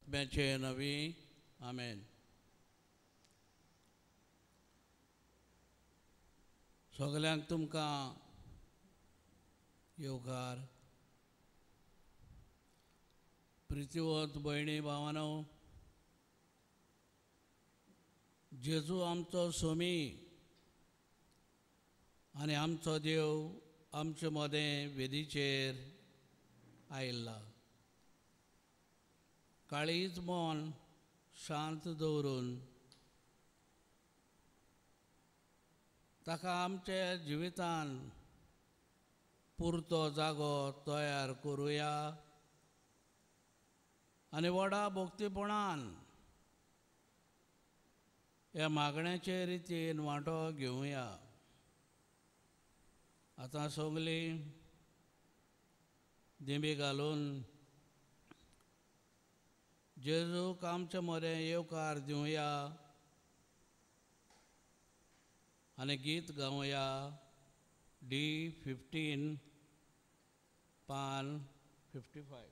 आत्म्याचे नवी आमेन. सगल्यांक तुमकां येवकार. प्रितीवंत भयणी भावानो, जेजू आमचो स्वामी आनी आमचो देव आमचे मदें वेदीचेर आयिल्ला. काळीज मन शांत दवरून ताका आमच्या जिवितान पुरतो जागो तयार करुया आनी व्हडा भक्तीपणान ह्या मागण्याचे रितीन वांटो घेवया. आतां सगळीं दिमी घालून जेजूक आमचे मरें येवकार दिवया आनी गीत गावया. D15 पान 55.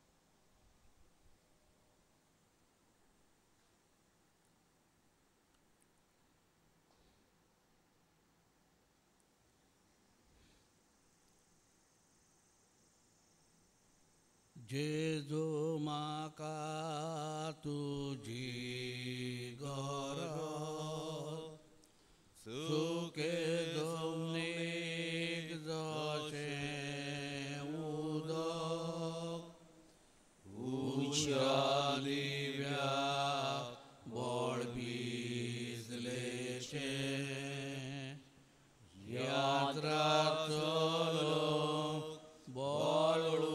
जेजू म्हाका तुजी गरज सुखे जमनीक जशें उदक उज्या दिव्याक बळ भिजलेशें यात्रा चलो बळू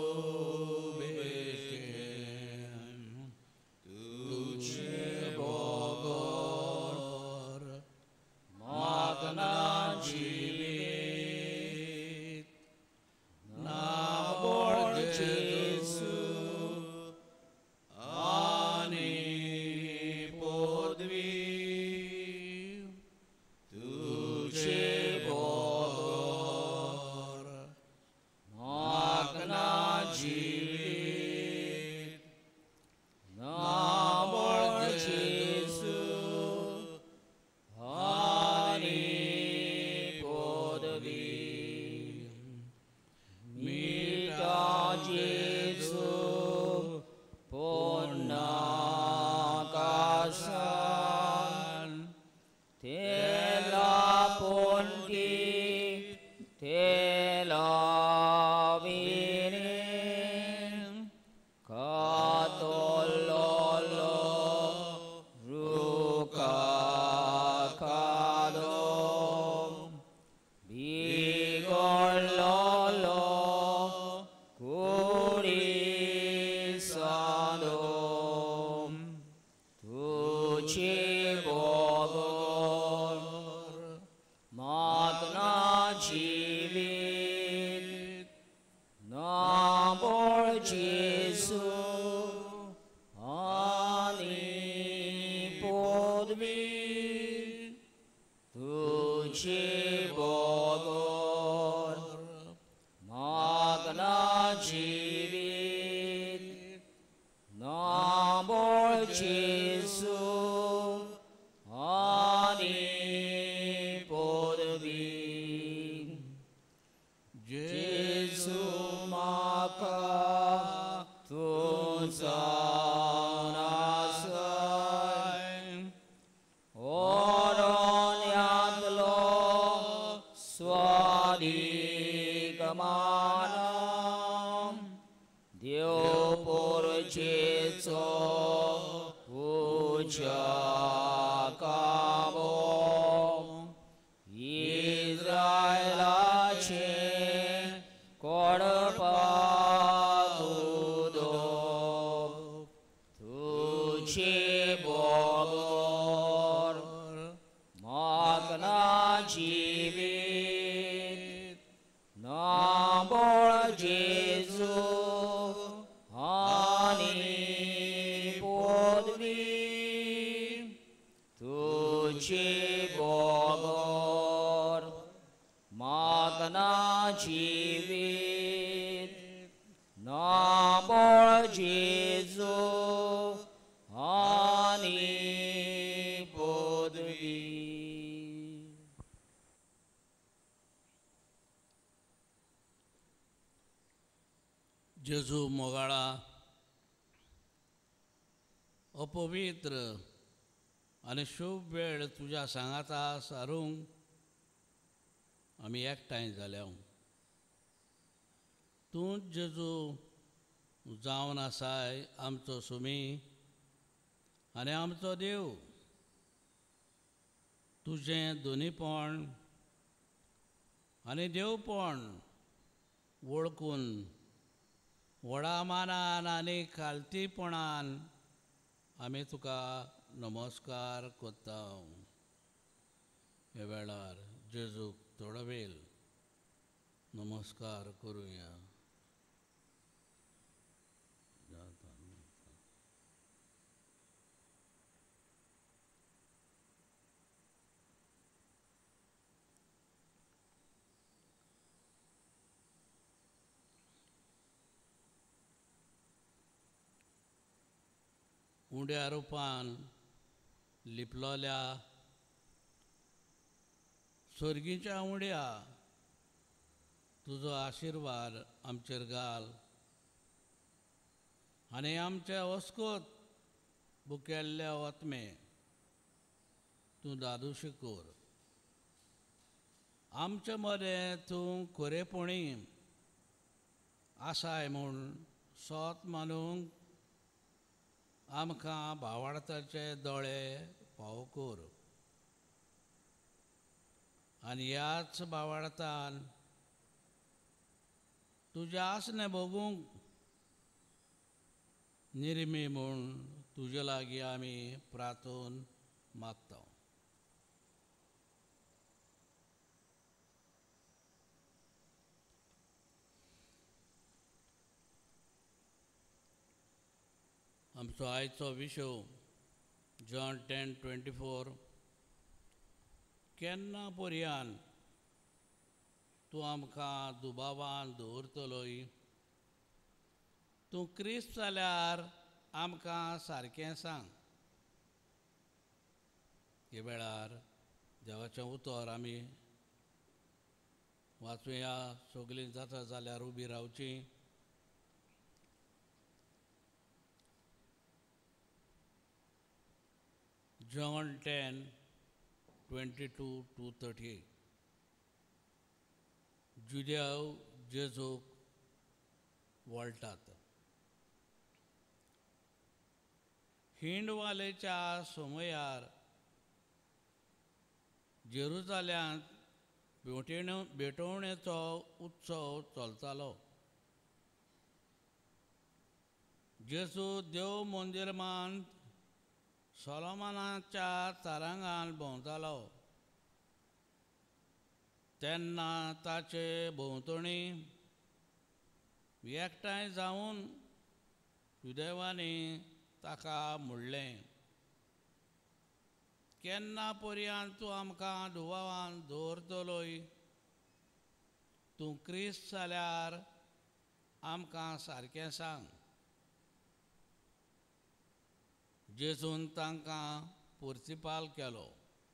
Jesu जेजू मोगाळा अपवित्र आनी शुभ वेळ तुज्या सांगाता सारूंक आमी एकठांय जाल्या. तूं जेजू जावन आसाय आमचो सुमी आनी आमचो देव. तुजें दोनीपण आनी देवपण वळखून व्हडा मानान आनी खालतीपणान आमी तुका नमस्कार करता. ह्या वेळार जेजूक थोडो वेळ नमस्कार करुया. उंड्या रुपान लिपलोल्या सर्गीच्या उंड्या तुजो आशिर्वाद आमचेर घाल आनी आमचे वस्कोत बुकेल्ले वतमे तूं दादूशी कर. आमचे मदें तूं खरेपणी आसाय म्हूण सोत मानूंक आमकां भावार्थाचे दोळे फावो कर. आनी ह्याच भावार्थान तुजें आसने भोगूंक निर्मी म्हूण तुजे लागीं आमी प्रार्थून मागता. आमचो आयचो विशय जॉन 10:24. केन्ना पर्यान तूं आमकां दुबावान दवरतलोय. तूं क्रिस्त जाल्यार आमकां सारकें सांग. हे वेळार देवाचें उतर आमी वाचुया. सगलीं जाता जाल्यार उबी रावची. जॉन 10:22-38. जुदेव जेजूक वळटात. हिंडवालेच्या समयार जेरुजाल्यांत भेटवणेचो उत्सव चलतालो. जेजू देव मंदिरांत सोलोमनाच्या तरांगान भोंवतालो तेन्ना ताचे भोंवतणी एकठांय जावन युदेवांनी ताका म्हणलें, केन्ना पर्यंत तूं आमकां दुबावान दवरतलोय. तूं क्रिस्त जाल्यार आमकां सारकें सांग. जेजून तांकां पुर्तिपाल केलो,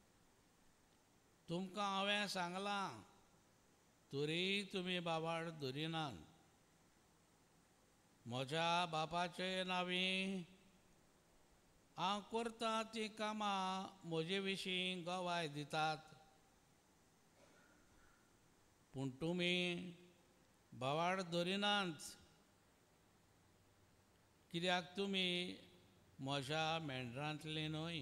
तुमकां हांवें सांगलां तरी तुमी बाबाड धरिनात. म्हज्या बापाचे नांवी हांव करतां तीं कामां म्हजे विशीं गवाय दितात. पूण तुमी बाबाड धरिनात कित्याक तुमी म्हज्या मेंढरांतलीं न्हय.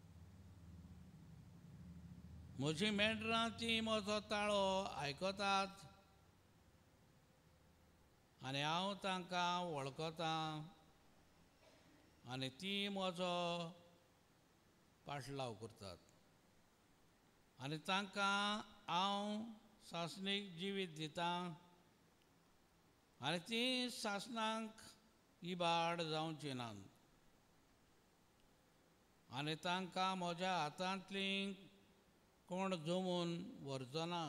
म्हजीं मेंढरां तीं म्हजो ताळो आयकतात आनी हांव तांकां वळखतां आनी तीं म्हजो पाटलाव करतात. आनी तांकां हांव सासणीक जिवीत दितां आनी तीं सासणांक इबाड जावचीं नात. आनी तांकां म्हज्या हातांतलीं कोण जमून व्हरचो ना.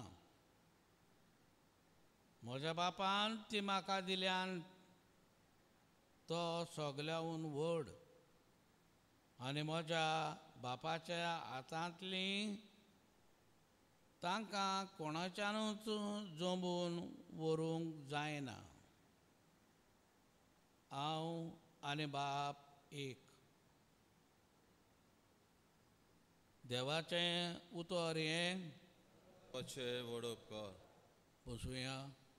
म्हज्या बापान तीं म्हाका दिल्यान तो सगल्याहून व्हड आनी म्हज्या बापाच्या हातांतलीं तांकां कोणाच्यानूच जमून व्हरूंक जायना. हांव आनी बाप एक. देवाचें उतर हें अशें वडोवप कर. बसूया.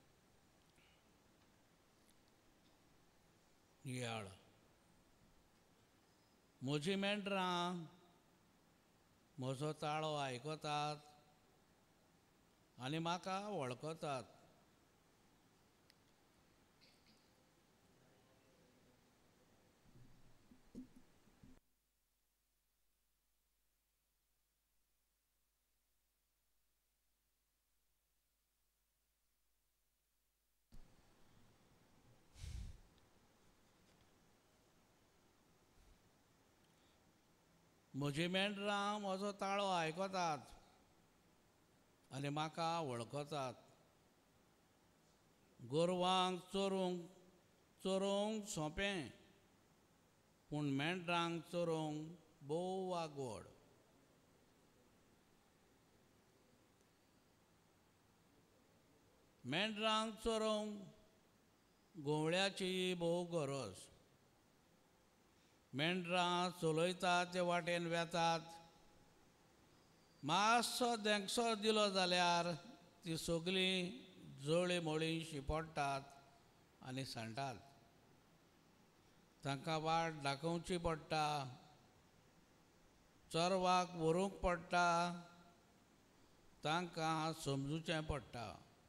नियाळ. म्हजी मेंढरां म्हजो ताळो आयकतात आनी म्हाका वळखतात. म्हजी मेंढरां म्हजो ताळो आयकतात आनी म्हाका वळखतात. गोरवांक चोरोवंक सोंपें, पूण मेंढरांक चोरोवंक भोव वागोड. मेंढरांक चोरोवंक गोवळ्याची भोव गरज. मेंढरां चलयतात ते वाटेन वेतात. मातसो धेंगसो दिलो जाल्यार ती सगळीं जळी मळी शिंपडटात आनी सांडटात. तांकां वाट दाखोवची पडटा, चरवाक व्हरूंक पडटा, तांकां समजुचें पडटा.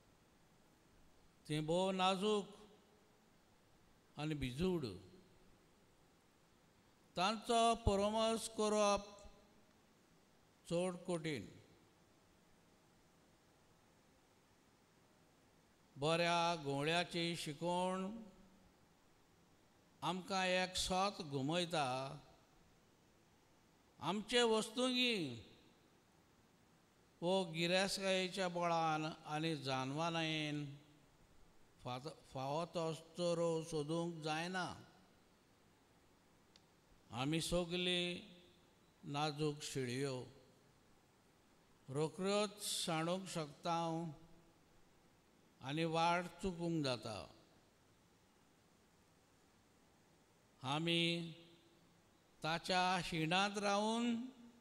तीं भोव नाजूक आनी भिजूड. तांचो परमस करप चड कठीण. बऱ्या गोवळ्याची शिकवण आमकां एक सोत घुमयता. आमचे वस्तुंगी वो गिरेस्तकायेच्या बळान आनी जानवरांयेन फावो तो चोरो सोदूंक जायना. आमी सगळीं नाजूक शिळयो. रोखड्योच सांडूंक शकता आनी वाट चुकूंक जाता. आमी ताच्या शिणांत रावून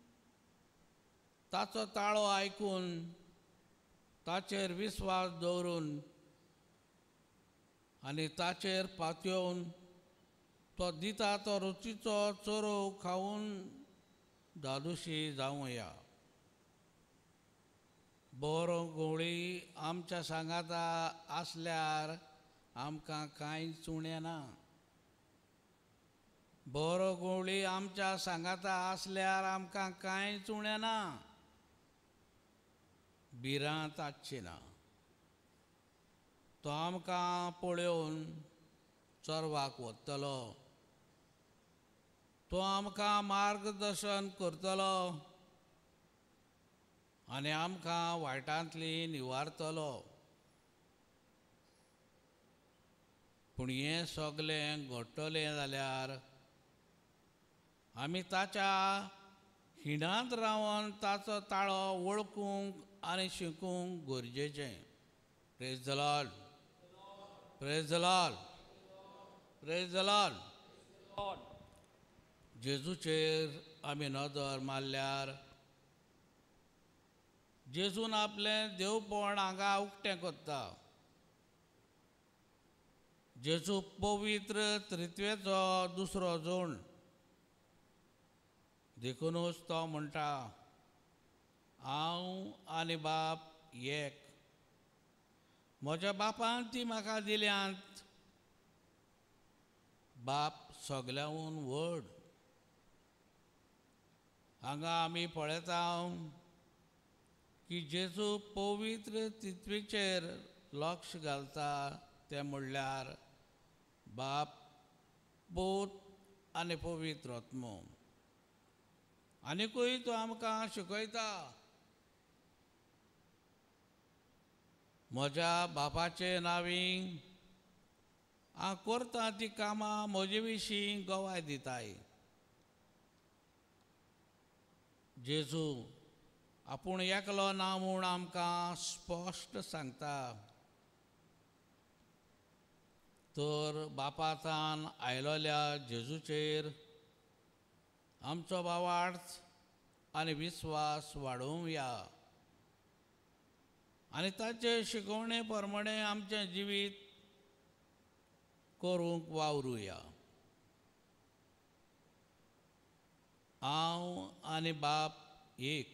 ताचो ताळो आयकून ताचेर विस्वास दवरून आनी ताचेर पातयेवन तो दिता तो रुचीचो चोरो खावून धादोशी जावया. बरो गोवळी आमच्या सांगाता आसल्यार आमकां कांयच उणें ना. बरो गोवळी आमच्या सांगाता आसल्यार आमकां कांयच उणें ना. भिरांत आसची ना. तो आमकां पळयोवन चरवाक व्हरतलो. तो आमकां मार्गदर्शन करतलो आनी आमकां वायटांतली निवारतलो. पूण हें सगळें घडटलें जाल्यार आमी ताच्या हिणांत रावन ताचो ताळो वळखूंक आनी शिकूंक गरजेचें. Praise the Lord. Praise the Lord. Praise the Lord. जेजूचेर आमी नदर मारल्यार जेजून आपलें देवपण हांगा उक्तें करता. जेजू पवित्र त्रित्वेचो दुसरो जोड. देखूनच तो म्हणटा, हांव आनी बाप एक. म्हज्या बापान ती म्हाका दिल्यांत. बाप सगल्याहून व्हड. हांगा आमी पळयता की जेजू पवित्र त्रित्वेचेर लक्ष घालता. तें म्हणल्यार बाप, पूत आनी पवित्र आत्मो. आनीकूय तो आमकां शिकयता. म्हज्या बापाचे नांवीं हांव करता ती कामां म्हजे विशीं गवाय दिताय. जेजू आपूण एकलो ना म्हूण आमकां स्पश्ट सांगता. तर बापातान आयलोल्या जेजूचेर आमचो भावार्थ आनी विस्वास वाडोवया आनी ताचे शिकवणे प्रमाणे आमचें जिवीत करूंक वावरुया. हांव आनी बाप एक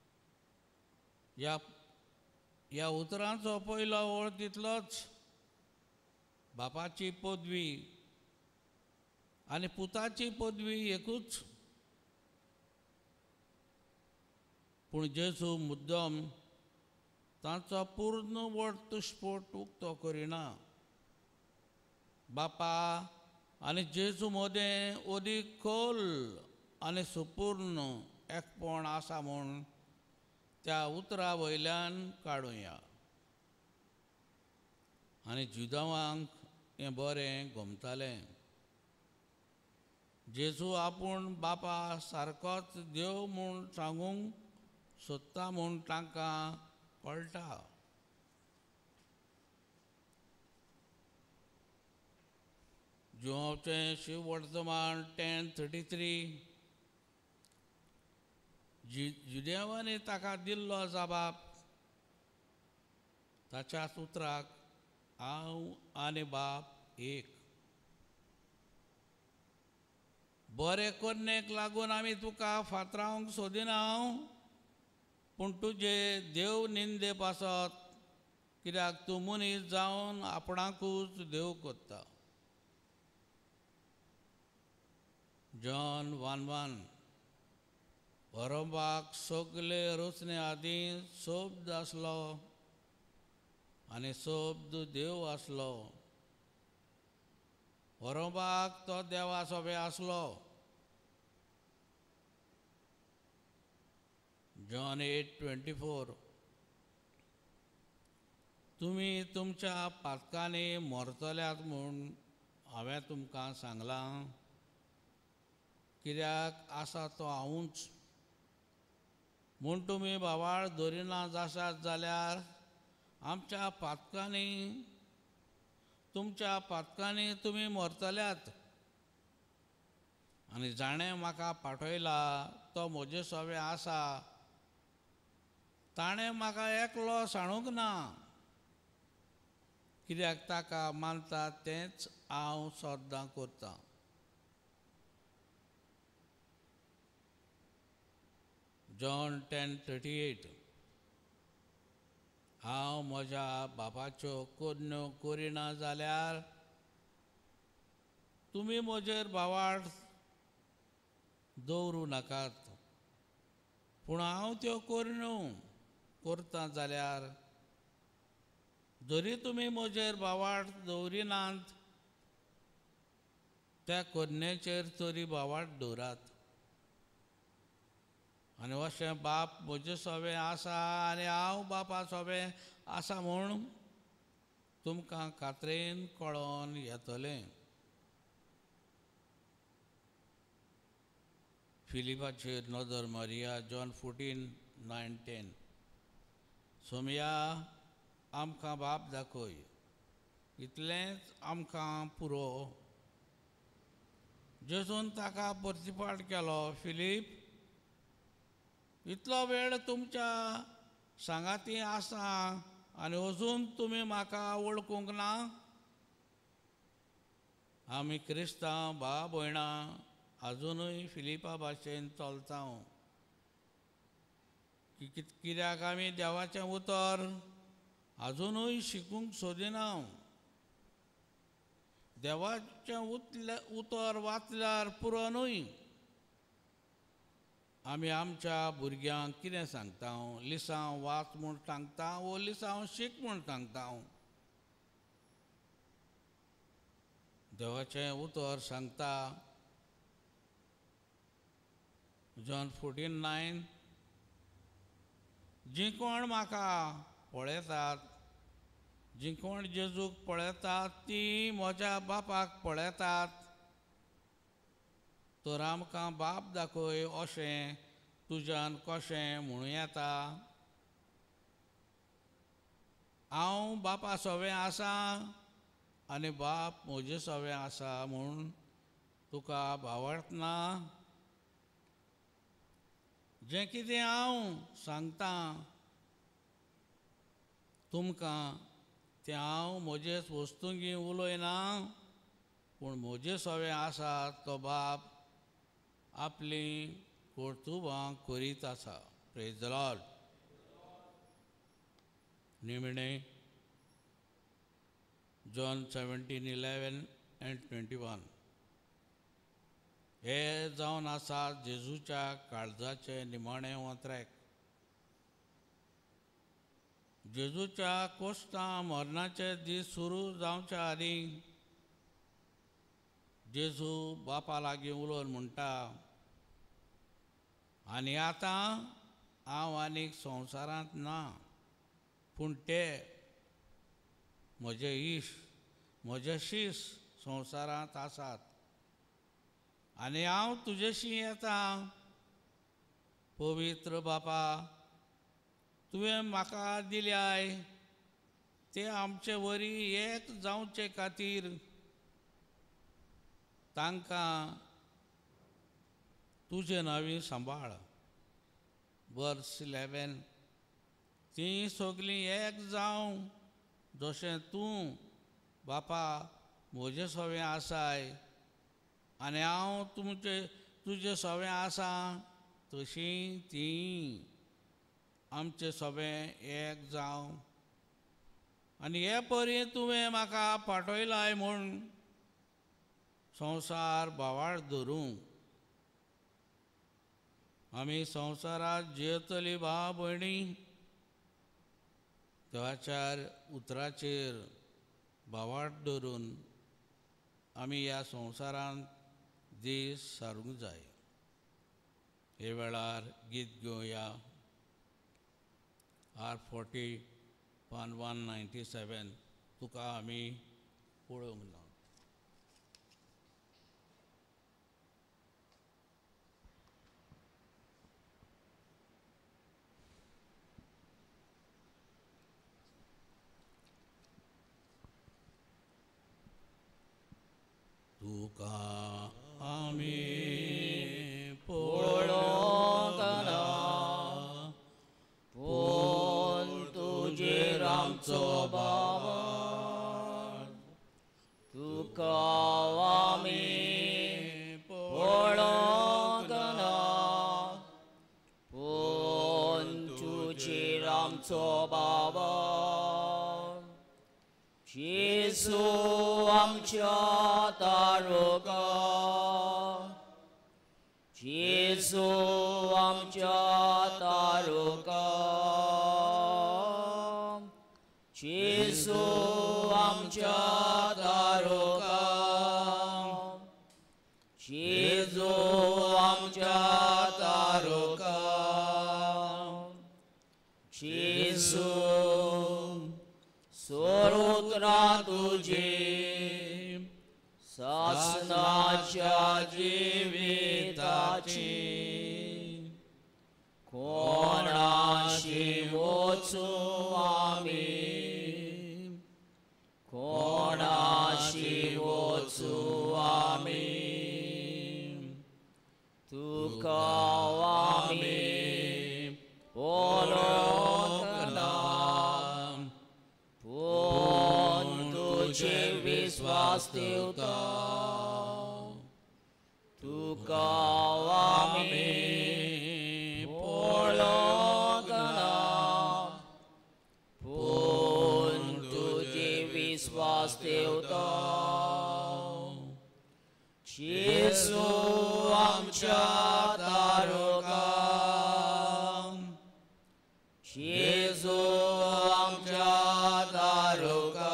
ह्या उतरांचो पयलो ओळ तितलोच बापाची पदवी आनी पुताची पदवी एकूच. पूण जेजू मुद्दम तांचो पूर्ण वर्तस्फोट उक्तो करिना. बापा आनी जेजू मदें ओदीक खोल आनी सुपूर्ण एकपण आसा म्हूण त्या उतरा वयल्यान काडुया. आनी जुदावांक हें बरें गमतालें. जेजू आपूण बापा सारकोच देव म्हूण सांगूंक सोदता म्हूण तांकां कळटा. जुवांवचें शिववर्तमान 10:33 जुदेवांनी ताका दिल्लो जबाब ताच्याच उतराक हांव आनी बाप एक. बरे कन्येक लागून आमी तुका फातरावंक सोदिना, पूण तुजे देव निंदे पासत, कित्याक तूं मनीस जावन आपणाकूच देव कोत्ता. जॉन 1:1 बरोवपाक सगले रचने आदीं सोबद आसलो आनी सोबद देव आसलो. बरोवपाक तो देवा सोबे आसलो. जॉन 8:24 तुमी तुमच्या पातकांनी मरतल्यात म्हूण हांवें तुमकां सांगलां, कित्याक आसा तो हांवूच. म्हूण तुमी भावार्थ धरिना आसात जाल्यार आमच्या पातकांनी तुमच्या पातकांनी तुमी मरतल्यात. आनी जाणें म्हाका पाठयला तो म्हजे सोबे आसा. ताणें म्हाका एकलो सांडूंक ना, कित्याक ताका मानता तेंच हांव सद्दां करतां. जॉन 10:38 हांव म्हज्या बापाच्यो कन्यो करिना जाल्यार तुमी म्हजेर भावार्थ दवरूं नाकात. पूण हांव त्यो कन्यो करतां जाल्यार जरी तुमी म्हजेर भावार्थ दवरिनात, त्या कन्येचेर तरी भावार्थ दवरात. आनी अशें बाप म्हजे सोबे आसा आनी हांव बापा सोबे आसा म्हूण तुमकां खात्रेन कळोन येतलें. फिलिपाचेर नदर मारया. जॉन 14:9-10 सोमया आमकां बाप दाखय, इतलेंच आमकां पुरो. जेजून ताका परतीपाट केलो, फिलीप, इतलो वेळ तुमच्या सांगाती आसा आनी अजून तुमी म्हाका वळखूंक ना? आमी क्रिस्तांव भाव भयणां आजुनूय फिलिपा भाशेन चलता. कित्याक आमी देवाचें उतर आजुनूय शिकूंक सोदिना. देवाचें उतर वाचल्यार पुरो न्हय. आमी आमच्या भुरग्यांक कितें सांगता? लिसांव वाच म्हूण सांगता वो लिसांव शीक म्हूण सांगता? देवाचें उतर सांगता जॉन 14:9 जीं कोण म्हाका पळयतात, जीं कोण जेजूक पळयतात, तीं म्हज्या बापाक पळयतात. तर आमकां बाप दाखय अशें तुज्यान कशें म्हणूं येता? हांव बापा सोबे आसा आनी बाप म्हजे सोबे आसा म्हूण तुका भावार्थना जें कितें हांव सांगतां तुमकां तें हांव म्हजेच वस्तूंगी उलयना पूण म्हजे सोबे आसा तो बाप आपली कर्तुबां करीत आसा. Praise the Lord. निमणे John 17:11 and 21. हे जावन आसा जेजूच्या काळजाचे निमाणे वोत्रेक. जेजूच्या कोश्टां मरणाचे दीस सुरू जावच्या आदीं जेजू बापा लागीं उलोवन म्हणटा, आनी आतां हांव आनीक संवसारांत ना पूण ते म्हजे म्हजे शीश संवसारांत आसात आनी हांव तुजेशी येतां. पवित्र बापा, तुवें म्हाका दिल्याय ते आमचे वरी एक जावचे खातीर तांकां तुजे नांवी सांबाळ. वर्स 11. तीं सगलीं एक जावं जशें तूं बापा म्हजे सोबे आसाय आनी हांव तुजे सोबे आसा तशीं तीं आमचे सोबे एक जावं. आनी हे परी तुवें म्हाका पाठयलाय म्हूण संवसार बोवाळ धरूंक. आमी संवसारांत जियेतलीं भाव भयणी देवाच्या उतराचेर बोवाळ धरून आमी ह्या संवसारांत दीस सारूंक जाय. हे वेळार गीत घेवया. R40 Pan 197. तुका आमी पळोवंक ना. तुका आमी पळोवंक ना पूण तुजेर आमचो भावार. तुका आमी पळोवंक ना पूण तुजेर आमचो भावार. जेजू आमच्या तारुका, जेजू आमच्या तारुका, जेजू आमच्या तारुका, जेजू आमच्या तारुका, जेजू सोरुत्रा तुजे सासनाच्या जिविताची कोणाशी वचू आमी, कोणाशी वचू आमी. तुका आमी पळोवंक ना पूण तुजे विश्वास ठेवता. तुका आमी पळोवंक ना पूण तुजे विश्वास ठेवता. जेजू आमच्या तारुका, जेजू आमच्या तारुका,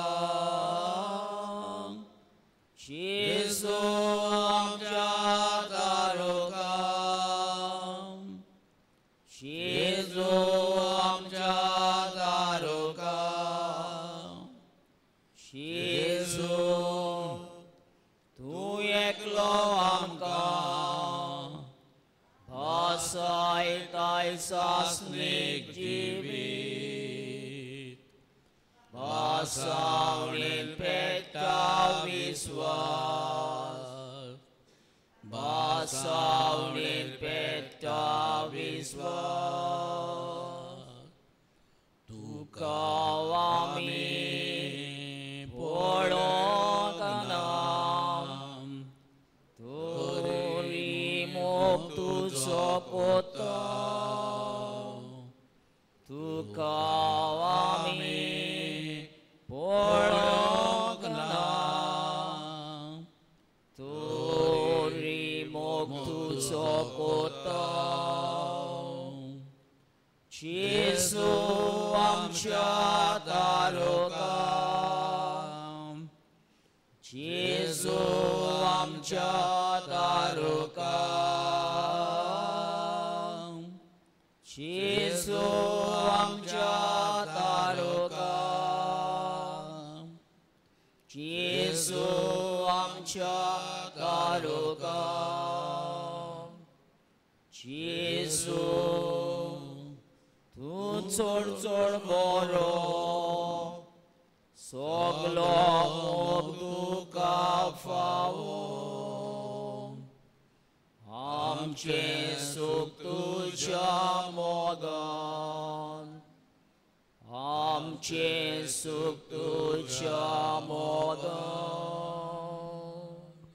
जेजू आमच्या तारुका, जेजू आमच्या तारुका, जेजू तूं एकलो आमकां भासायताय सासणेक जिवीत. भासावळेन पेट विश्वास बासावनीत पेट्टा विश्वास तुका आमी पळोवना तरी मोग तुजो कोतो तुका आमी पळोवना तरी मोग तुजो कोतो जेजू आमच्या दारोका जेजू आमच्या दारोका जेजू आमच्या दारोका जेजू आमच्या दारोका जेजू तूं चड चड बरो सगलो मोग तुका फावो आमचें सूख तुज्या मोगान आमचें सूख तुज्या मोगान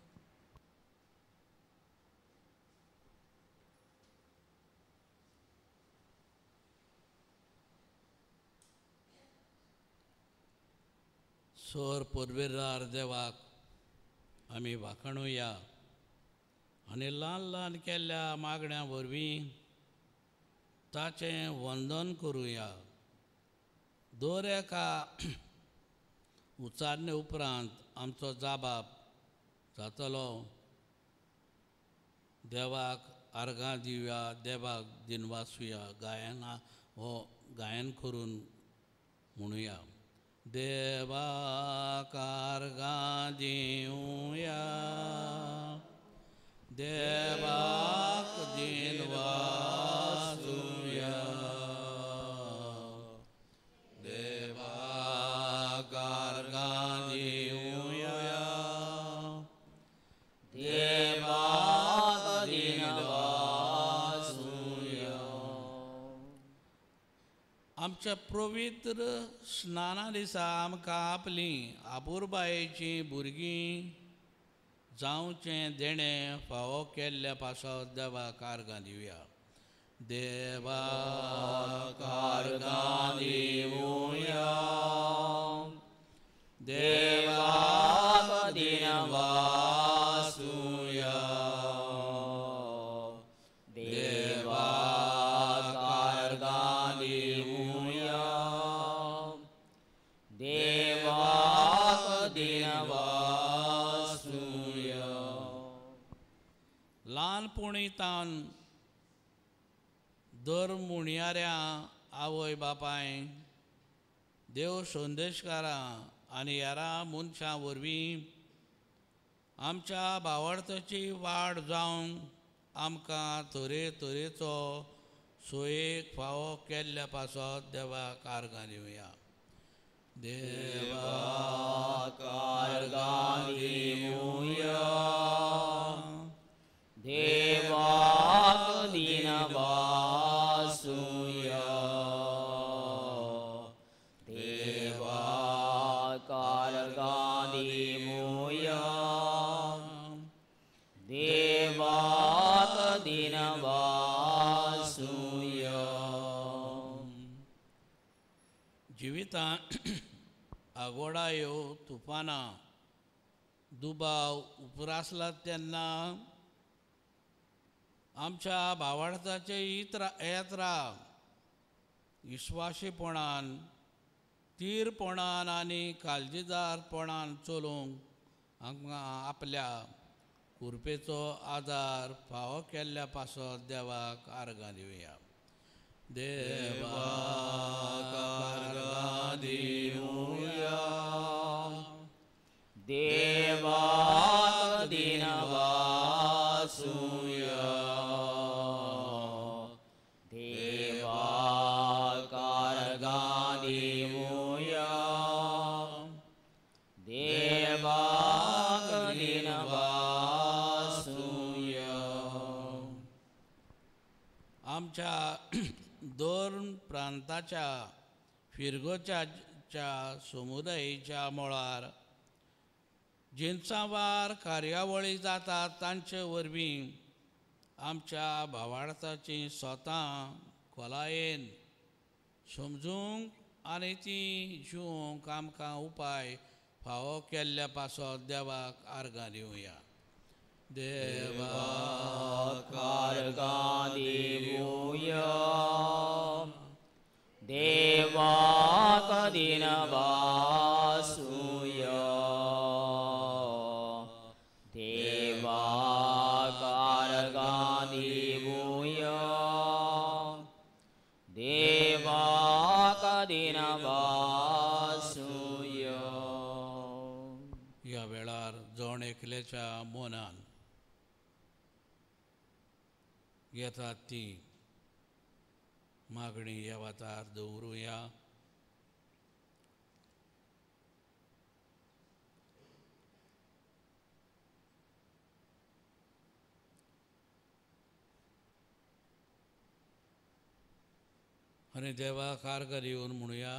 सोर पुर्विरार देवाक आमी वाखणुया आनी ल्हान ल्हान केल्ल्या मागण्या वरवीं ताचें वंदन करुया दर एका उच्चारणे उपरांत आमचो जाबाप जातलो देवाक आर्गां दिवया देवाक दिनवासुया गायना हो गायन करून म्हणुया देवाक आर्गां दिवया देवाक दिनवासुया देवाक आर्गां दिवया देवाक दिनवासुया आमच्या पवित्र स्नाना दिसा आमकां आपली आपुरबायेचीं भुरगीं जावचें देणें फावो केल्ल्या पासत देवाक आर्गां दिवया देवाक आर्गां दिवया देवाक दिनवासुया देवाक आर्गां दिवया देवाक दिनवासुया ल्हानपणींतान दर मुणयाऱ्या आवय बापाय देव संदेशकारां आनी हेरां मनशां वरवीं आमच्या भावार्थाची वाड जावंक आमकां तरेतरेचो सोयेक फावो केल्ल्या पासत देवाक आर्गां दिवया देवाक आर्गां दिवया देवाक दिनवासुया देवाक आर्गां दिवया देवाक दिनवासुया जिवितांत आगोडायो तुफानां दुबाव उपरासला तेन्ना आमच्या भावार्थाचे येत्रा विश्वासीपणान तीरपणान आनी काळजीदारपणान चलोवंक आमकां आपल्या कृपेचो आदार फावो केल्ल्या पासत देवाक आर्गां दिवया देवाक आर्गां दिवया देवाक दिनवासुया देवाक आर्गां दिवया देवाक आमच्या दोन प्रांताच्या फिरगोच्या समुदायाच्या मळार जिनसांवार कार्यावळी जातात तांचे वरवीं आमच्या भावार्थाची स्वतां खोलायेन समजूंक आनी ती शिवूंक आमकां उपाय फावो केल्ल्या पासत देवाक आर्गां दिवया. देवाक आर्गां दिवया. देवाक दिनवासुया. देवाक आर्गां दिवया. देवाक दिनवासुया. ह्या वेळार जण एकल्याच्या मनान घेतात ती मागणी ह्या वातार दवरुया. आनी देवाक आर्गां दिवन म्हणुया.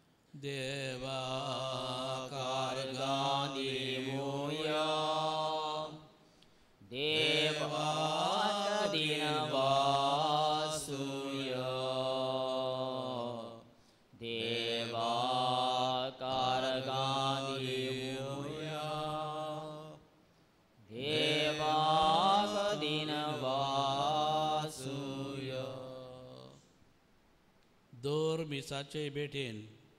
देवाक आर्गां दिवया. देवाक दिनवासुया. देवाक आर्गां दिवया. देवाक दिनवासुया. दर मिसाचे भेटेन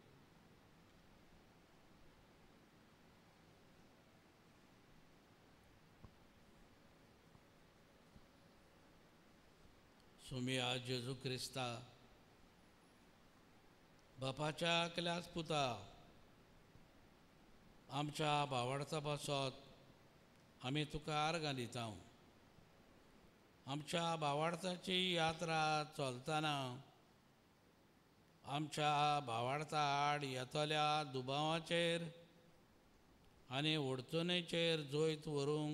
सुमी आज जेजू क्रिस्ता बापाच्या केल्याच पुता आमच्या भावार्था पासत आमी तुका आर्गां दिता. आमच्या भावार्थाची यात्रा चलतना आमच्या भावार्था आड येतल्या दुबावाचेर आनी अडचणीचेर जोयत व्हरूंक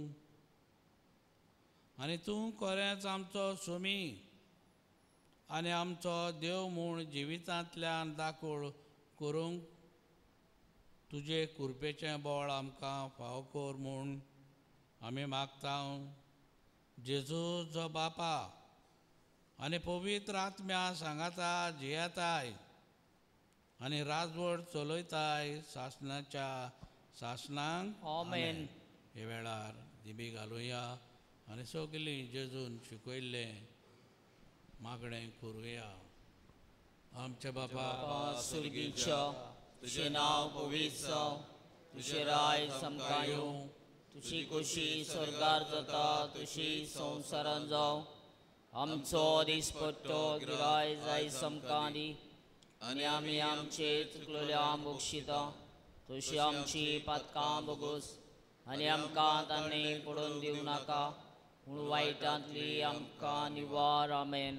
आनी तूं खरेंच आमचो सुमी आनी आमचो देव म्हूण जिवितांतल्यान दाखोळ करूंक तुजे कृपेचें बळ आमकां फाव कर म्हूण आमी मागता. जेजू जो बापा आनी पवित्र आत्म्या सांगाता जियेताय आनी राजवट चलयताय शासनाच्या शासनांक. आमेन. हे वेळार दिबी घालुया आनी सगलीं जेजून शिकयल्लें मागणें करुया. आमच्या बापा सुर्गीच्या तुझें नांव पवित्र जावं. तुझें राय समका येवं. तुझी खुशी स्वर्गार जाता तुझी संवसारान जावं. आमचो दिसपट्टो गिराय जाय समकां दी. आनी आमी आमचे चुकलेल्यांक बक्षिता. तुशी आमची पातकां बगूस आनी आमकां तांणी पडून दिवं नाका पूण वायटांतली आमकां निवार. आमेन.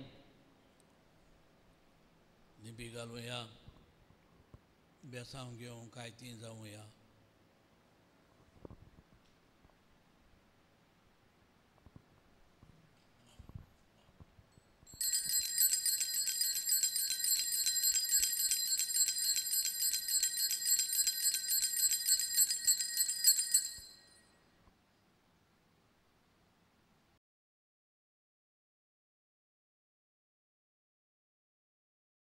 दिबी घालुया बेसांव घेवं कायतीं जावुया.